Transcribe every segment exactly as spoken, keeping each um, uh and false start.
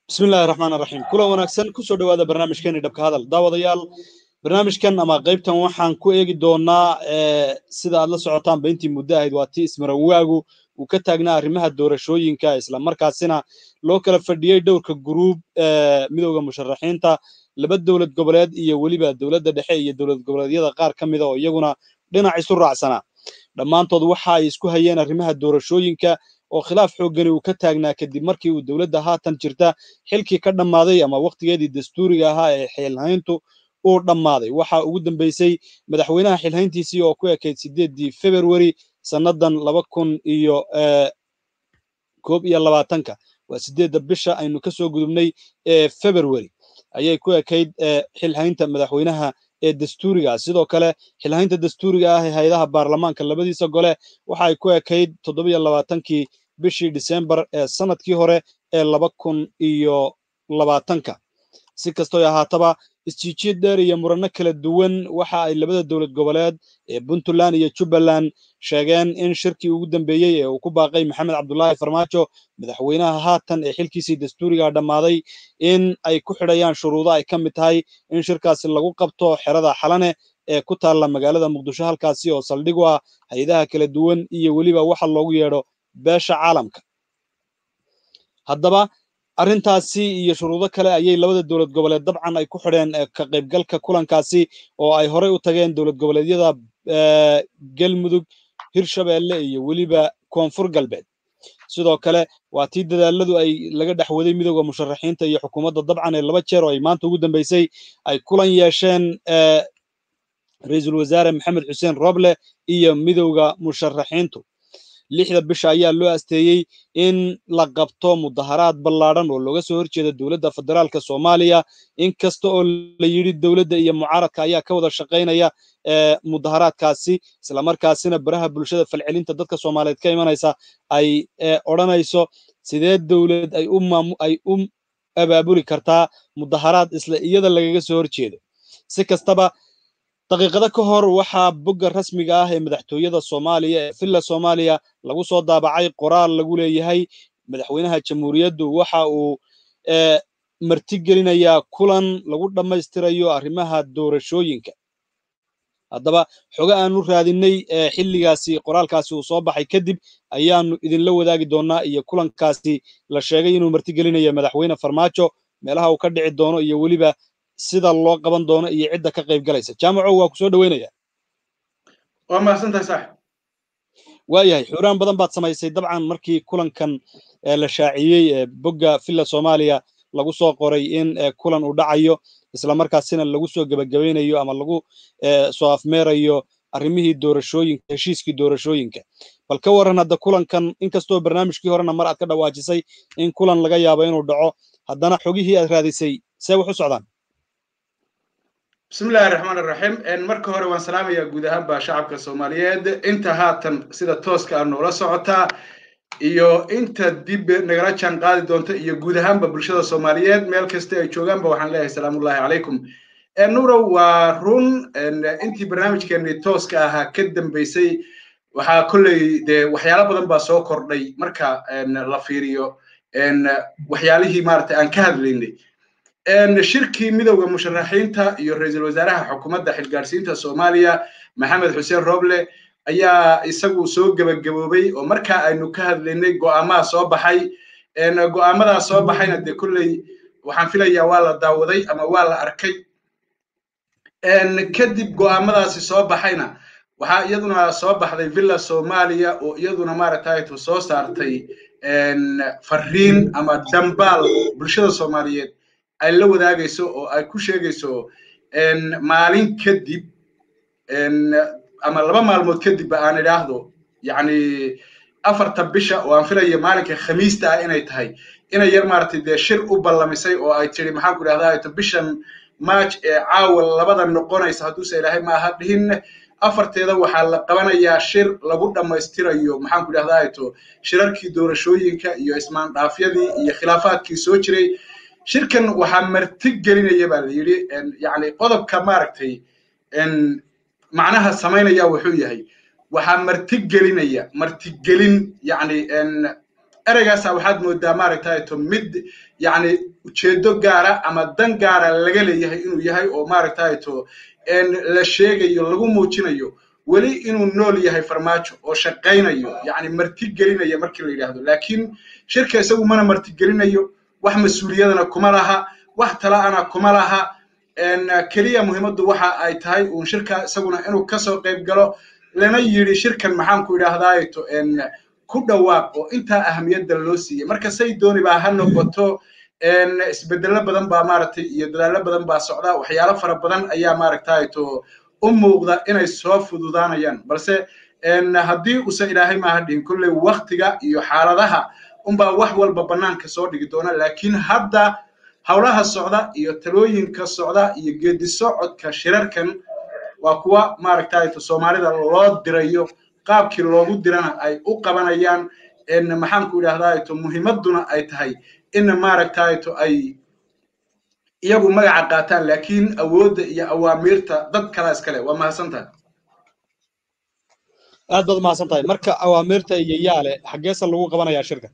بسم الله الرحمن الرحيم كل وناكسن كسو دواده barnaamijkeena dhabka hadal daawadayaal barnaamijkan ama qaybtan waxaan ku eegi doonaa ee sida aad la socotaan beentii muddo ahayd waa tii ismarawaagu uu ka taagnaa arrimaha doorashooyinka isla markaasina loo kala fadhiyay dhowrka group ee midowga musharaxiinta laba dawlad goboleed iyo waliba dawladda dhexe iyo dawlad goboleedyada qaar kamid ah oo iyaguna dhinac isu raacsana dhamaantood waxa ay isku hayeen arrimaha doorashooyinka oo khilaaf xooggan uu ka taagnaa kadib markii uu dawladda haatan jirta xilkii ka dhamaaday ama waqtigeedii dastuuriga ahaa ee xilhayntu uu dhamaaday waxa ugu dambeysay madaxweynaha xilhayntiisii oo ku ekeyd sideedii February sanadan laba kun iyo koob iyo labaatanka waa sideedda bisha aynu ka soo gudubnay ee February ayay ku ekeyd xilhaynta madaxweynaha ee dastuuriga sidoo kale xilhaynta dastuuriga ah ee hay'adaha baarlamaanka labadiisa gole waxa ay ku ekeyd toddoba iyo labaatankii bishii December ee sanadkii hore ee laba kun iyo labaatanka si kastoo ahaataba isjiijid dheer iyo murano kala duwan waxa ay labada dawlad goboleed ee Puntland iyo Jubaland sheegeen in shirkii ugu dambeeyay ee uu ku baaqay Maxamed Cabdullaahi Farmaajo madaxweynaha haatan ee xilkiisii dastuuriga dhamaaday in ay ku xidhayaan shuruudo ay kamid tahay in shirkaasi lagu qabto xerada xalane ee ku taala magaalada Muqdisho halkaasi oo saldhig u ah hay'adaha kala duwan iyo waliba waxa loogu yeedho beesha caalamka haddaba arrintaasi iyo shuruudo kale ayay labada dawlad goboleed dabcan ay ku xidheen ka qaybgalka kulankaasi oo ay horey u tageen dawlad goboleedyada Galmudug Hirshabeelle iyo waliba Koonfur Galbeed sidoo kale waa tii dadaaladu ay laga dhaxwaday midowga musharaxiinta iyo xukuumadda dabcan ee laba jeer oo ay maanta ugu dambeysay ay kulan yeesheen ra'iisul wasaare Maxamed Xuseen Roble iyo midowga musharaxiintu lixda bisha ayaa loo asteeyay in la qabto mudaharaad ballaaran oo looga soo horjeedo dawladda federaalka Soomaaliya in kasta oo la yiri dawladda iyo mucaaradka ayaa ka wada shaqeynaya ee mudaharaadkaasi isla markaasina baraha bulshada falcelinta dadka Soomaaliyeed ka imanaysa ay oranayso sidee dawlad ay u ay u abaabuli kartaa mudaharaad isla iyada lagaga soo horjeedo si kastaba daqiiqada ka hor waxa bogga rasmiga ah ee madaxtooyada Soomaaliya ee Villa Soomaaliya lagu soo daabacay qoraal lagu leeyahay madaxweynaha jamhuuriyaddu waxa uu ee martigelinaya kulan lagu dhameystirayo arrimaha doorashooyinka haddaba xoga aanu raadinay ee xilligaasi qoraalkaasi uu soo baxay kadib ayaanu idin la wadaagi doonaa iyo kulankaasi la sheegay inuu martigelinayo madaxweyne Farmaajo meelaha uu ka dhici doono iyo waliba sida loo qaban doono iyo cidda ka qayb galaysa jaamaco waa ku soo dhaweynaya waa mahadsantahay saaxiib waayahay xuraan badan baad samaysay dabcan markii kulankan la shaaciyay bogga Villa Soomaaliya lagu soo qoray in kulan uu dhacayo isla markaasina lagu soo gabagabeynayo ama lagu soo afmeerayo arrimihii doorashooyinka heshiiskii doorashooyinka bal ka waran hadda kulankan inkastoo barnaamijkii horena mar aad ka dhawaajisay in kulan laga yaabo inuu dhaco haddana xogihii aad raadisay see wax u socdaan بسم الله الرحمن الرحيم ان marka hore waan salaamaya guud ahaan ba shacabka Soomaaliyeed inta haatan sida tooska ah noola socota iyo inta dib nagala jaan qaadi doonta iyo guud ahaan ba bulshada Soomaaliyeed meel kasta ay joogaan ba waxaan leeyahay salaamu alaykum en nuuro waa run intii barnaamijkeeni tooska ah ka dambeysay waxa kulay de waxyaalo badan ba soo kordhay marka la fiiriyo en waxyaalihii maartay aan ka hadlaynay en shirkii midowga musharaxiinta iyo ra'iisul wasaaraha xukuumadda xilgaarsiinta Soomaaliya Maxamed Xuseen Roble ayaa isagu soo gabagaboobay oo marka aynu ka hadlaynay go'aamaha soo baxay en go'aamada soo baxayna de kullay waxaan filayaa waa la daawaday ama waa la arkay en kadib go'aamadaasi soo baxayna waxa iyaduna soo baxday Villa Soomaaliya oo iyaduna maaragtay soo saartay en fariin ama dambaal bulshada Soomaaliyeed ay la wadaagayso oo ay ku sheegayso en maalin kadib en ama laba maalmood kadib aan ilaahdo yaani afarta bisha oo aan filayo maalinka Khamiista ah inay tahay inay yar maartay de shir u ballamisay oo ay tiri maxaan ku raahdaa ay bishan March ee caawa labada noqonaysa haduu se ilaahay ma aha dhihin afarteeda waxa la qabanayaa shir lagu dhameystirayo maxaan ku raahdaa ay to shirarkii doorashooyinka iyo ismaan dhaafyadii iyo khilaafaadkii soo jiray shirkan waxa martigelinaya baa la yiri yaani qodobka maaragtay en macnaha sameynaya wuxuu yahay waxa martigelinaya martigelin yaani en ereygaasa waxaad moodaa maaragtay to mid yacni ujeedo gaara ama dan gaara laga leeyahay inuu yahay oo maaragtay to la sheegayo lagu muujinayo weli inuu nool yahay farmaajo oo shaqaynayo yacni martigelinaya markii la yidhaahdo laakiin shirka isagu mana martigelinayo wax mas-uuliyadana kuma laha wax talaana kuma laha keliya muhiimaddu waxa ay tahay uun shirka isaguna inuu kasoo qayb galo lana yidhi shirkan maxaan ku idhaahdaa to ku dhawaaq oo intaa ahamiyadda loo siiyey marka say dooni baa ha noqoto isbeddelo badan baa maaragtay iyo dadaallo badan baa socda waxyaalo fara badan ayaa maaragtay to u muuqda inay soo fududaanayaan balse haddii uusan ilaahay maaha dhihin kolley waktiga iyo xaaladaha unbaa wax walba bannaanka soo dhigi doona laakiin hadda howlaha socda iyo talooyinka socda iyo geedi socodka shirarkan waa kuwa maaragtay to soomaalida loo dirayo qaabkii loogu dirana ay u qabanayaan maxaan ku idhaahdaa to muhiimadduna ay tahay in maaragtay to ay iyagu magaca qaataan laakiin awoodda iyo awaamiirta dad kala iskale waa mahadsantahay aad baad mahadsantahay marka awaamiirta iyo yaale xaggeesa lagu qabanayaa shirka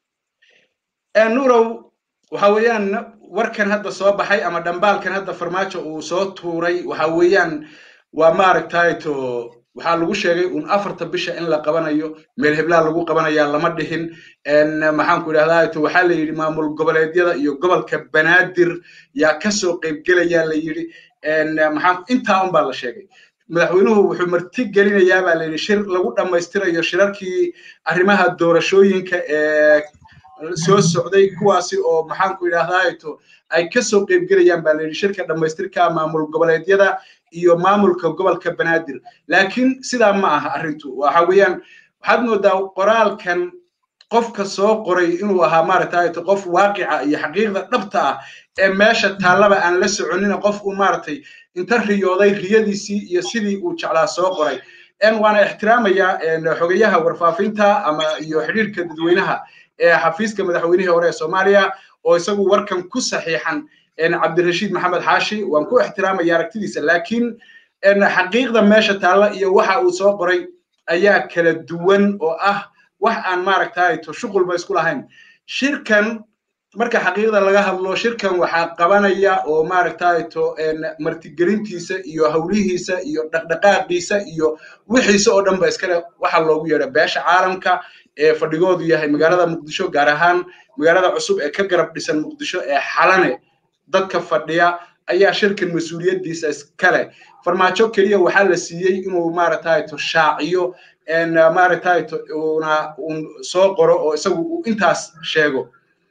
nuurow waxa weeyaan warkan hadda soo baxay ama dhambaalkan hadda farmaajo uu soo tuuray waxa weeyaan waa maaragtay to waxaa lagu sheegay un afarta bisha in la qabanayo meel heblaa lagu qabanayaa lama dhihin maxaan ku idhahdaa to waxaa la yidhi maamul goboleedyada iyo gobolka banaadir yaa kasoo qaybgelayaa la yidhi maxaan intaa un baa la sheegay madaxweynuhu wuxuu marti gelinayaa baa la yidhi shir lagu dhammaystirayo shirarkii arrimaha doorashooyinka ee soo socday kuwaasi oo maxaan ku idhahdaa to ay kasoo qaybgelayaan baa la yidhi shirka dhammaystirka maamul goboleedyada iyo maamulka gobolka banaadir laakiin sidaa ma aha arrintu waxa weeyaan waxaad moodaa qoraalkan qofka soo qoray inuu ahaa maaragtay qof waaqica iyo xaqiiqda dhabta ah ee meesha taallaba aan la soconin qof uu maaragtay inta riyooday riyadiisii iyo sidii uu jeclaa soo qoray waana ixtiraamayaa xogayaha warfaafinta ama iyo xidhiirka dadweynaha ee xafiiska madaxweynihii hore ee soomaaliya oo isagu warkan ku saxiixan cabdirashiid maxamed xaashi waan ku ixtiraamaya aragtidiisa laakiin xaqiiqda meesha taalla iyo waxa uu soo qoray ayaa kala duwan oo ah wax aan maaragtay to shuqulba isku lahayn shirkan marka xaqiiqda laga hadlo shirkan waxaa qabanaya oo maaragtay to martigelintiisa iyo hawlihiisa iyo dhaqdhaqaaqiisa iyo wixiisa oo dhan ba iskale waxa loogu yeedha beesha caalamka ee fadhigoodu yahay magaalada muqdisho gaar ahaan magaalada cusub ee ka garab dhisan muqdisho ee xalane dadka fadhiya ayaa shirkan mas-uuliyaddiisa iskale farmaajo keliya waxaa la siiyey inuu maaragtay to shaaciyo maaragtay to una un soo qoro oo isagu uu intaas sheego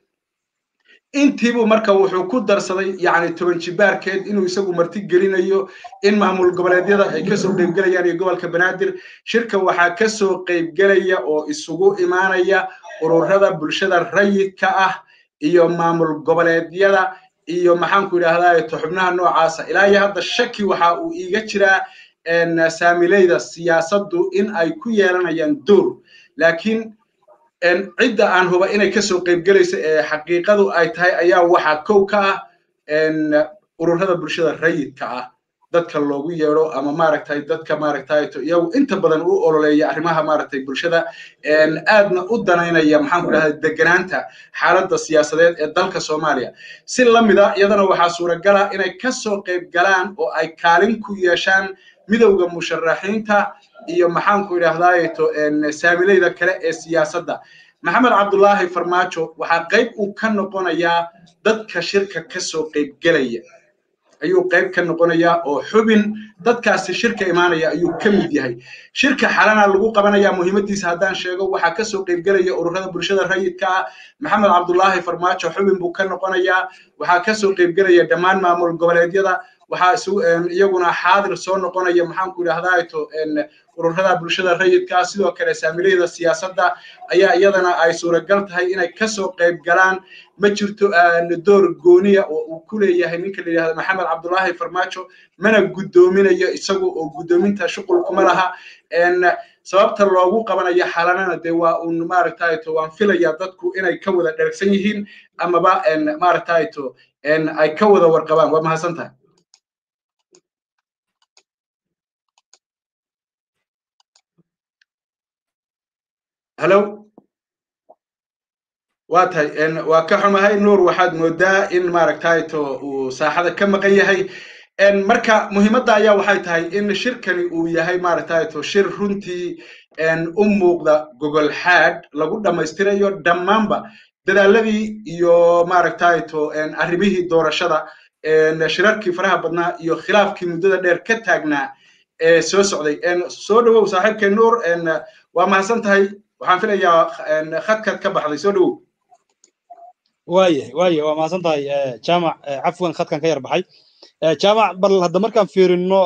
intiibu marka wuxuu ku darsaday yacni toban jibaarkeed inuu isagu marti gelinayo in maamul goboleedyada ay kasoo qaybgelayaan iyo gobolka banaadir shirka waxaa kasoo qaybgelaya oo isugu imaanaya ururada bulshada rayidka ah iyo maamul goboleedyada iyo maxaan ku idhaahdaa to xubnaha noocaasa ilaa iyo hadda shaki waxa uu iiga jiraa saamileyda siyaasaddu in ay ku yeelanayaan door laakiin cidda aan huba inay kasoo qaybgelayso ee xaqiiqadu ay tahay ayaa waxaa kow ka ah ururada bulshada rayidka ah dadka loogu yeedho ama maaragtay dadka maaragtay to iyagu inta badan u ololeeya arrimaha maaragtay bulshada aadna u danaynaya maxaan ku idhahdaa deganaanta xaaladda siyaasadeed ee dalka soomaaliya si la mida iyadana waxaa suuragala inay kasoo qayb galaan oo ay kaalin ku yeeshaan midowda musharaxiinta iyo maxaan ku idhahdaa to saamileyda kale ee siyaasadda maxamed cabdullaahi farmaajo waxaa qayb uu ka noqonayaa dadka shirka kasoo qaybgelaya ayuu qayb ka noqonayaa oo xubin dadkaasi shirka imaanaya ayuu ka mid yahay shirka xalana lagu qabanayaa muhiimaddiisa haddaan sheego waxaa kasoo qaybgelaya ururada bulshada rayidka ah maxamed cabdullaahi farmaajo xubin buu ka noqonayaa waxaa kasoo qaybgelaya dhammaan maamul goboleedyada waxaa iyaguna xaadir soo noqonaya maxaan ku idhahdaa to ururada bulshada rayidka sidoo kale saamileyda siyaasadda ayaa iyadana ay suuragal tahay inay kasoo qayb galaan ma jirto door gooniya oo uu ku leeyahay ninka la yidhahdo maxamed cabdullaahi farmaajo mana guddoominayo isagu oo guddoominta shuqul kuma laha sababta loogu qabanayo xalanana dee waa uun maaragtay to waan filayaa dadku inay ka wada dhergsan yihiin amaba maaragtay to ay ka wada warqabaan waa mahadsan tahay hello واتهاي إن وكحما هاي نور واحد مودا إن ماركتايتو وساحة كم قيهاي إن مركا مهمة يا وحيتهاي إن شركة وياهاي ماركتايتو شر رنتي إن أمو جوجل حاد لابد ما يستريو دمامبا ده الذي يو ماركتايتو إن أربيه دور الشرع إن شركة فرها بدنا يو خلاف كي مدة دير كتاجنا سو سعودي إن سودو وصاحب كنور إن وما حسنتهاي وحنفلا يا إن خد كت كبح هذي سودو وايه وايه وما سنتهاي جامع عفوا خد كان كير بحي جامع بل هذا مركان فيرنو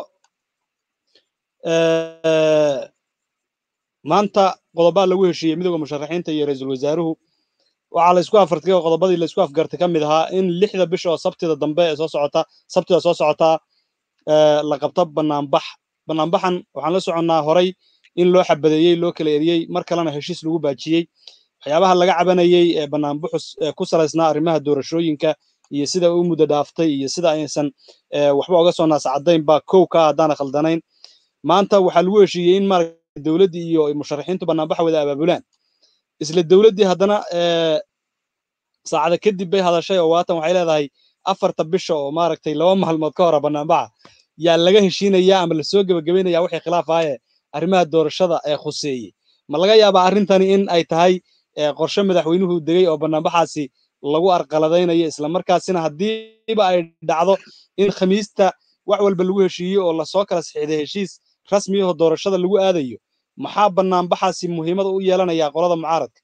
maanta qodobada lagu heshiiyay midowga musharaxiinta iyo ra'iisul wasaaruhu waxa la isku afartay qodobadii la isku afgartay kamid ahaa in lixda bisha oo sabtida dambe ee soo socota sabtida soo socota ee la qabto banaanbax banaanbaxan waxaan la soconaa horay in loo xabadeeyay loo kala eriyay mar kalena heshiis lagu baajiyay waxyaabaha laga cabanayay ee banaanbaxus ku salaysnaa arrimaha doorashooyinka iyo sida uu muddo dhaaftay iyo sida aysan waxba uga soo naasacadayn ba kow ka hadaan khaldanayn maanta waxa lagu heshiiyay in mar dawladda iyo musharaxiintu banaanbax wada abaabulaan isla dawladdii haddana ee saacada kadib bay hadashay oo waatan waxay leedahay afarta bisha oo maaragtay laba maalmood ka hor banaanbaxa yaa laga heshiinayaa ama la soo gabagabeynaya wixii khilaaf ah ee arrimaha doorashada ee khuseeyay ma laga yaabaa arrintani in ay tahay qorshe madaxweynuhu degay oo banaanbaxaasi lagu arqaladaynayo isla markaasina hadiiba ay dhacdo in khamiista wax walba lagu heshiiyo oo la soo kala saxiixday heshiis rasmi ah oo doorashada lagu aadayo maxaa banaanbaxaasi muhiimad u yeelanaya qolada mucaaradka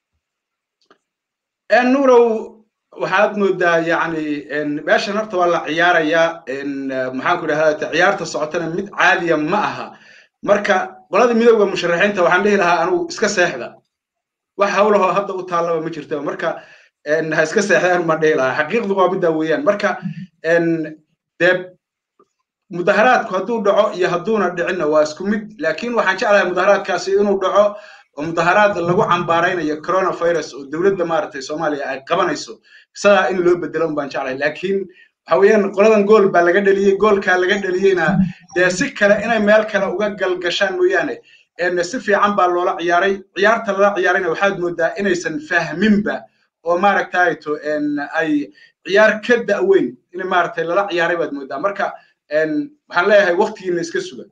nuurow waxaad moodaa yani meeshan horta waa la ciyaarayaa maxaan ku dhahaa ciyaarta socotana mid caadiya ma aha marka qolada midowga musharaxiinta waxaan dhihi lahaa anigu iska seexda wax hawlaho hadda u taalaba ma jirto marka ha iska seexdaan ma dhihi lahaa xaqiiqdu waa middaa weeyaan marka dee mudaharaadku hadduu dhaco iyo hadduuna dhicinna waa isku mid laakiin waxaan jeclahay mudaharaadkaasi inuu dhaco oo mudaharaad lagu cambaaraynayo coronavirus oo dawladda maaragtay Soomaaliya ay qabanayso sidaa in loo bedelo baan jeclahay laakiin waxa weeyaan qoladan gool baa laga dhaliyay goolka laga dhaliyayna dee si kale inay meel kale uga galgashaan mooyaane in si fiican baa loola ciyaaray ciyaarta la ciyaarayna waxaad moodaa inaysan fahminba oo maaragtay to in ay ciyaar ka da'weyn in maaragtay la ciyaaray baad moodaa marka waxaan leeyahay waqtigiina iska sugan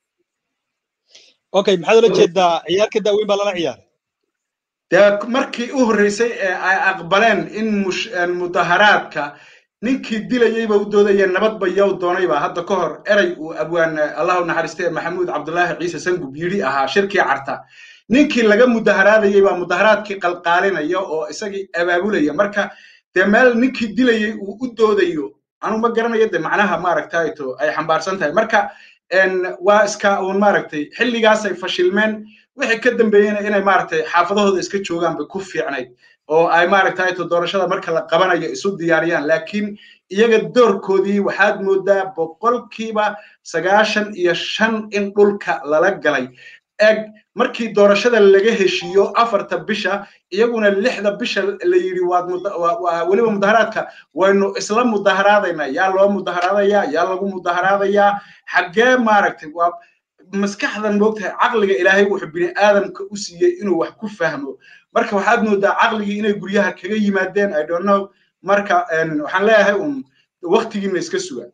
okay maxaad la jeedaa ciyaar ka daaweyn baa la ciyaaray taa markii u horeysay ee ay aqbaleen in mudaharaadka ninkii dilayay baa u doodayay nabad bayow doonayba hadda ka hor eray uu abwaan Allahu naxariistay Maxamuud Cabdullaahi Ciise Sangub yiri ahaa shirkii carta ninkii laga mudaharaadayay baa mudaharaadkii qalqaalinaya oo isagii abaabulaya marka dee meel ninkii dilayay uu u doodayo anu ma garanayo de macnaha maaragtay to ay xambaarsan tahay marka en waa iska uun maaragtay xilligaas ay fashilmeen wixii ka dambeeyay inay maaragtay xaafadahooda iska joogaan bay ku fiicnayd oo ay maaragtay to doorashada marka la qabanayo isu diyaariyaan laakiin iyaga doorkoodii waxaad moodaa boqolkiiba sagaashan iyo shan in dhulka lala galay eg markii doorashada laga heshiiyo afarta bisha iyaguna lixda bisha la yiri waad waliba mudaharaadka waynu isla mudaharaadayna yaa loo mudaharaadaya yaa lagu mudaharaadaya xagee maaragtay waa maskaxdan moogtahay caqliga ilaahay wuxuu bini aadamka u siiyay inuu wax ku fahmo marka waxaad moodaa caqligii inay guryaha kaga yimaadeen I don't know marka waxaan leeyahay um waqtigiina iska sugan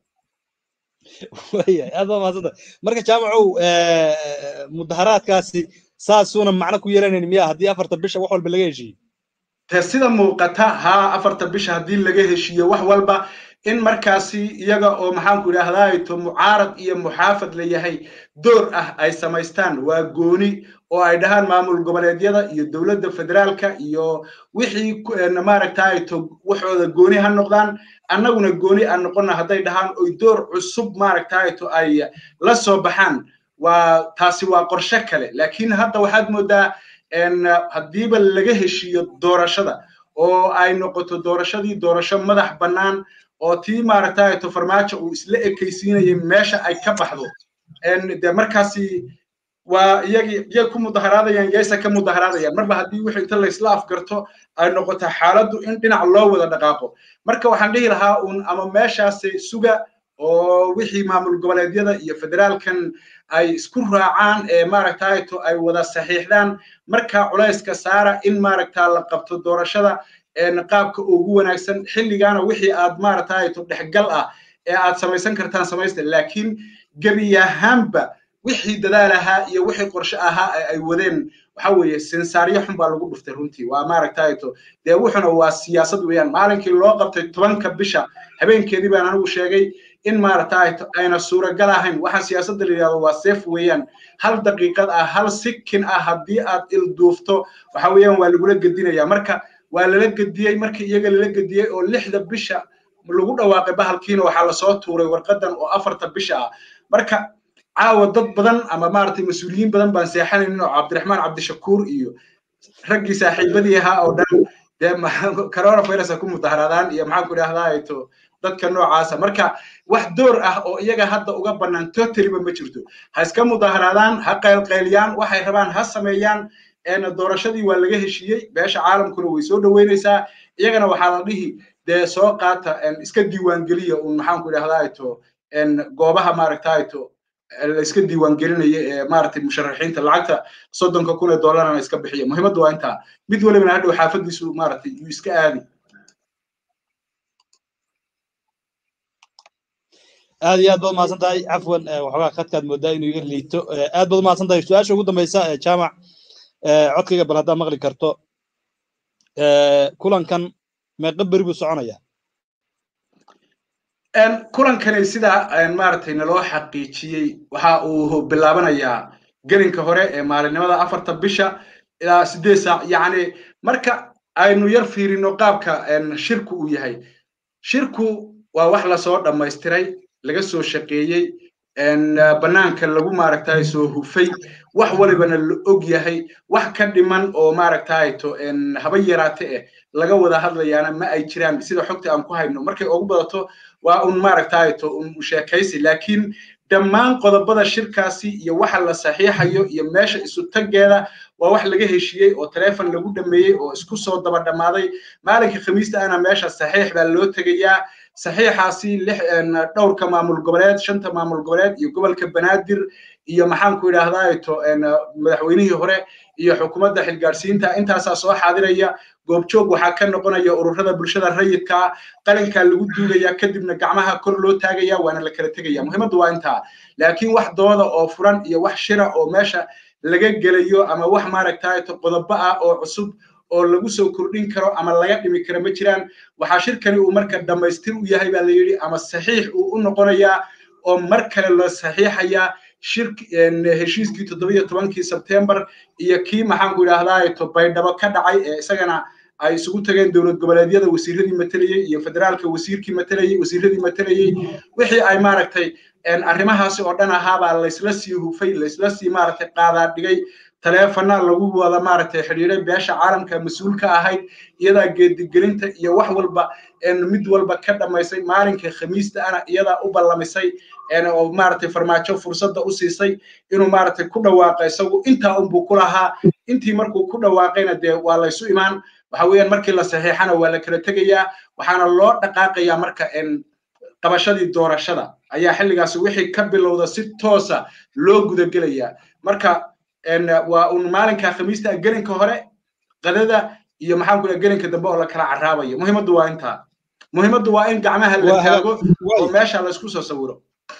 waya aad ma sida marka jaamacu mudaharaadkaasi saasuna macna ku yeelaneen miyaa hadii afarta bisha wax walba laga heshiiyo ta sida muuqata ha afarta bisha hadii laga heshiiyo wax walba in markaasi iyaga oo maxaan ku yiraahdaa to mucaarad iyo muxaafad la yahay door ah ay samaystaan waa gooni oo ay dhahaan maamul goboleedyada iyo dawladda federaalka iyo wixii maaragtay to waxooda gooni ha noqdaan annaguna gooni aan noqonna haday dhahaan oo door cusub maaragtay to ay la soo baxaan waa taasi waa qorshe kale laakiin hadda waxaad moodaa in hadiiba laga heshiiyo doorashada oo ay noqoto doorashadii doorasho madax bannaan oo tii maaragtay to farmaajo uu isla ekaysiinayay meesha ay ka baxdo in de markaasi waa iyagi iyaga ku mudaharaadayaan yeysa ka mudaharaadayaan marba haddii wixii inta la isla afgarto ay noqoto xaaladdu in dhinac loo wada dhaqaaqo marka waxaan dhihi lahaa uun ama meeshaasi suga oo wixii maamul goboleedyada iyo federaalkan ay isku raacaan ee maaragtay to ay wada saxiixdaan marka culayska saara in maaragtaa la qabto doorashada een qaabka ugu wanaagsan xilligaana wixii aad maaragtay to dhexgal ah ee aad samaysan kartaan samaysta laakiin gabiyahaanba wixii dadaalaha iyo wixii qorshe ahaa ay wadeen waxa weeye sensaariyo xun baa lagu dhuftay runtii waa maaragtay to dee wuxuna waa siyaasad weeyaan maalinkii loo qabtay tobanka bisha habeenkeedii baan anigu sheegay in maaragtay to ayna suuragal ahayn waxa siyaasadda la yiraahdo waa safe weeyaan hal daqiiqad ah hal sikin ah haddii aad il duufto waxa weeyaan waa lagu la gedinayaa marka waa lala gediyay markii iyaga lala gediyay oo lixda bisha lagu dhawaaqay bahalkiina waxa la soo tuuray warqadan oo afarta bisha ah marka caawa dad badan ama maartay mas'uuliyiin badan baan seexanayn oo Cabdiraxmaan Cabdishakuur iyo raggii saaxiibadii ahaa oo dhan dee corona virus ku mudaharaadaan iyo maxaan ku raahdaa to dadka noocaas marka wax door ah oo iyaga hadda uga banaan totally ma jirto ha iska mudaharaadaan ha qaylqayliyaan waxay rabaan ha sameeyaan een doorashadii waa laga heshiiyay beesha caalamkuna way soo dhaweynaysaa iyagana waxa la dhihi dee soo qaata een iska diiwaan geliya oo maxaan ku raahdaa to een goobaha maaragtay to la iska diiwaan gelinaya ee maaragtay musharaxiinta lacagta soddonka kun ee dollarna iska bixiya muhiimadu waa inta mid waliba hadhow xaafadiisu maaragtay uu iska aadi aad iyo aad baad mahadsan tahay cafwan waxoogaa khadkaad moodaa inuu iga liito aad baad mahadsan tahay su-aasha ugu dambaysa ee jaamac codkayga bal haddaa maqli karto kulankan meeqa beri buu soconayaa een kulankani sida aan maartay naloo xaqiijiyay waxa uu bilaabanayaa gelinka hore ee maalinimada afarta bisha ilaa siddeed saac yacni marka aynu yar fiirino qaabka een shirku uu yahay shirku waa wax la soo dhammaystiray laga soo shaqeeyay een banaanka lagu maaragtay soo hufay wax walibana la og yahay wax ka dhiman oo maaragtay to een haba yaraate eh laga wada hadlayaana ma ay jiraan sida xogta aan ku hayno markay ugu badato waa un maaragtay to un sheekaysi laakiin dhammaan qodobada shirkaasi iyo waxa la saxiixayo iyo meesha isu tageeda waa wax laga heshiiyay oo telefoon lagu dhameeyay oo isku soo daba dhamaaday maalinka khamiista ana meesha saxiix baa loo tagayaa saxiixaasi lix dhowrka maamul goboleed shanta maamul goboleed iyo gobolka Banaadir iyo maxaan ku yiraahdaa to madaxweynihii hore iyo xukuumadda xilgaarsiinta intaas soo xaadiraya goobjoog waxa ka noqonaya ururada bulshada rayidka qalinka lagu duulaya kadibna gacmaha kor loo taagaya waana la kala tagaya muhiimadu waa inta laakiin wax dooda oo furan iyo wax shira oo meesha laga gelayo ama wax maaragtay to qodobo ah oo cusub oo lagu soo kordhin karo ama laga dhimi karo ma jiraan waxa shirkani uu marka dhamaystir u yahay baa la yiri ama saxiix uu u noqonayaa oo mar kale la saxiixaya shirki heshiiskii toddoba iyo tobankii September iyo kii maxaan ku yiraahdaa to baydhabo ka dhacay ee isagana ay isugu tageen dawlad goboleedyada wasiiradii matalayay iyo federaalka wasiirkii matalayay wasiiradii matalayay wixii ay maaragtay een arrimahaasi oo dhan ahaaba la isla sii hufay la isla sii maaragtay qaadaa dhigay telefoonna lagu wada maaragtay xiriiray beesha caalamka mas'uulka ahayd iyada geedigelinta iyo wax walba een mid walba ka dhamaysay maalinka khamiista ana iyada u ballamisay een oo maaragtay farmaajo fursada u siisay inuu maaragtay ku dhawaaqay isagu inta uu buu ku lahaa intii markuu ku dhawaaqayna dee waa la isu imaan waxa weeyaan markii la saxiixana waa la kala tagayaa waxaana loo dhaqaaqayaa marka een qabashadii doorashada ayaa xilligaas wixii ka bilowda si toosa loo guda gelayaa marka een waa un maalinka khamiista gelinka hore qadada iyo maxaan ku leeyahay gelinka dambe oo la kala caraabayo muhiimadu waa inta muhiimadu waa in gacmaha la taago oo meesha la isku soo sawiro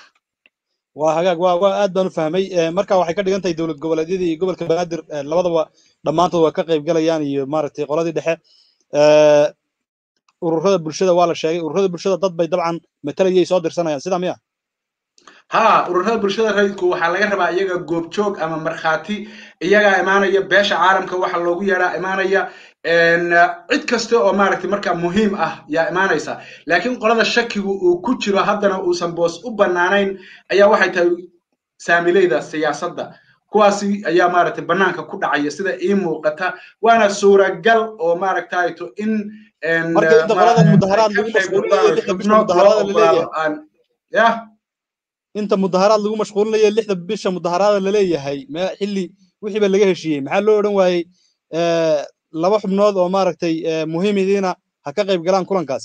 waa hagaag waa waa aad baan u fahmay marka waxay ka dhigan tahay dawlad goboleedyada iyo gobolka Banaadir labadaba dhamaantood waa ka qayb galayaan iyo maaragtay qoladii dhexe ee ururada bulshada waa la sheegay ururada bulshada dad bay dabcan matalayay soo dirsanayaan sida miya ha ururada bulshada rayidku waxa laga rabaa iyaga goobjoog ama marxaati iyaga imaanaya beesha caalamka waxa loogu yeeraa imaanaya een cid kasta oo maaragtay marka muhiim ah yaa imaanaysa laakiin qolada shakigu uu ku jiro haddana uusan boos u banaanayn ayaa waxay tahay saamilayda siyaasadda kuwaasi ayaa maaragtay banaanka ku dhacaya sida ii muuqata waana suuragal oo maaragtay to in een marka inta qolada mudaharaad lagu mashquulinayo lixda bisha mudaharaad la leeyahay ya inta mudaharaad lagu mashquulinayo lixda bisha mudaharaad la leeyahay ma xilli wixii ba laga heshiiyay maxaa loo oran waayay ee laba xubnood oo maaragtay muhiimidiina ha ka qayb galaan kulankaas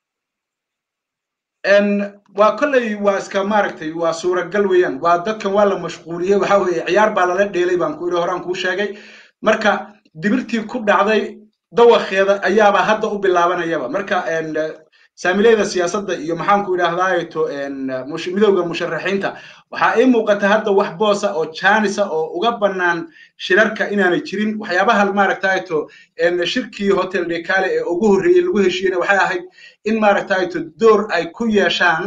een waa kulay waa iska maaragtay waa suuragal weeyaan waa dadkan waa la mashquuliyay waxa weeye ciyaar baa la dheelay baan ku iri horaan ku sheegay marka dibirtii ku dhacday dawaqeeda ayaaba hadda u bilaabanayaba marka saamilayda siyaasadda iyo maxaan ku idhaahdaato midowga musharaxiinta waxaa ii muuqata hadda wax boosa oo jaanisa oo uga bannaan shirarka inaanay jirin waxyaabaha maaragtaato shirkii hotel dekale ee ugu horreeyey lagu heshiiyena waxay ahayd in maaragtaato door ay ku yeeshaan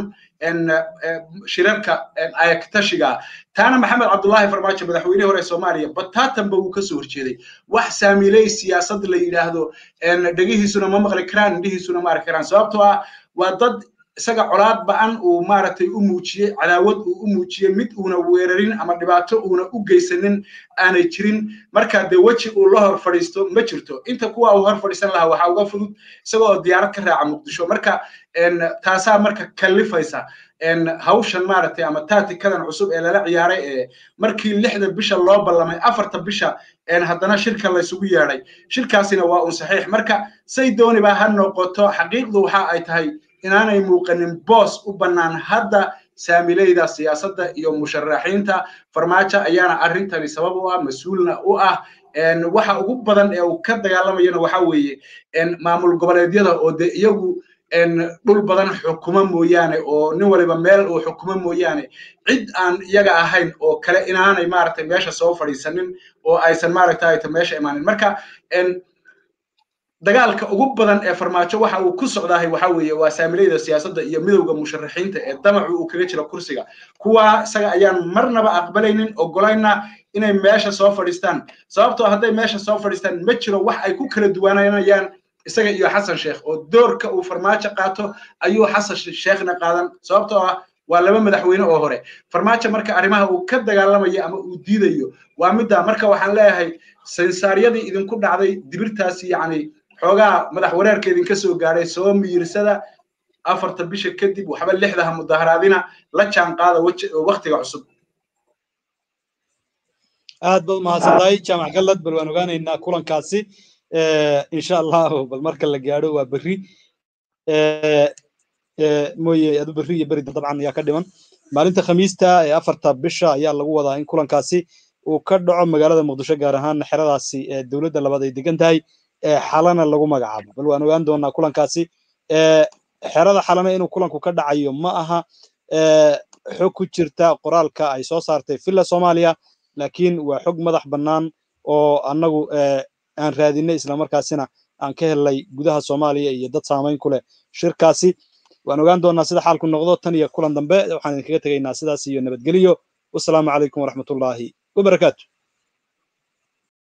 shirarka ayagtashiga taana maxamed cabdullaahi farmaajo madaxweynihii hore Soomaaliya bataatanba uu ka soo horjeeday wax saamilay siyaasad la yiraahdo dhagihiisuna ma maqli karaan indhihiisuna ma arki karaan sababtoo ah waa dad isaga colaad ba'an uu maaragtay u muujiyay cadaawad uu u muujiyay mid uuna weerarin ama dhibaato uuna u geysanin aanay jirin marka de waji uu la hor fadhiisto ma jirto inta kuwa uu hor fadhiisan lahaa waxa uga fudud isagoo diyaarad ka raaca Muqdisho marka taasaa marka kalifaysa hawshan maaragtay ama taatikadan cusub ee lala ciyaaray ee markii lixda bisha loo ballamay afarta bisha haddana shirka la isugu yeedhay shirkaasina waa un saxiix marka say dooni baa ha noqoto xaqiiqdu waxa ay tahay inaanay muuqanin boos u bannaan hadda saamilayda siyaasadda iyo musharaxiinta farmaajo ayaana arrintani sabab u ah mas-uulna u ah waxa ugu badan ee uu ka dagaalamayana waxa weeye maamul goboleedyada oo de iyagu dhul badan xukuma mooyaane oo nin waliba meel uu xukuma mooyaane cid aan iyaga ahayn oo kale inaanay maaragtay meesha soo fadhiisanin oo aysan maaragtay meesha imaanin marka dagaalka ugu badan ee farmaajo waxa uu ku socdaahay waxa weeye waa saamilayda siyaasadda iyo midowga musharaxiinta ee damacu uu kaga jiro kursiga kuwa isaga ayaan marnaba aqbalaynin ogolayna inay meesha soo fadhiistaan sababtoo hadday meesha soo fadhiistaan ma jiro wax ay ku kala duwanaanayaan isaga iyo xasan sheekh oo doorka uu farmaajo qaato ayuu xasan sheekhna qaadan sababtoo ah waa laba madaxweyne oo hore farmaajo marka arrimaha uu ka dagaalamayo ama uu diidayo waa midda marka waxaan leeyahay sensaariyadii idinku dhacday dibirtaasi yacni xoogaa madax wareerka idinka soo gaaray soo miirsada afarta bisha kadib waxba lixdaha mudaharaadina la jaan qaada waqtiga cusub aad baad mahadsantahay jaamac gallad bal waan ogaanaynaa kulankaasi insha allah bal marka la gaadho waa berri mooye adu berri iyo beri dabcan ayaa ka dhiman maalinta khamiista ee afarta bisha ayaa lagu wadaa in kulankaasi uu ka dhaco magaalada muqdisho gaar ahaan xeradaasi ee dowladda labaad ay degan tahay xalana lagu magacaabo bal waan ogaan doonaa kulankaasi xerada xalana inuu kulanku ka dhacayo ma aha xog ku jirta qoraalka ay soo saartay Villa Soomaaliya laakiin waa xog madax bannaan oo annagu aan raadinay isla markaasina aan ka helay gudaha Soomaaliya iyo dad saameyn ku leh shirkaasi waan ogaan doonaa sida xaalku noqdo tan iyo kulan dambe waxaan idinkaga tegaynaa sidaas iyo nabadgeliyo wassalaamu calaykum waraxmatullaahi wabarakaatu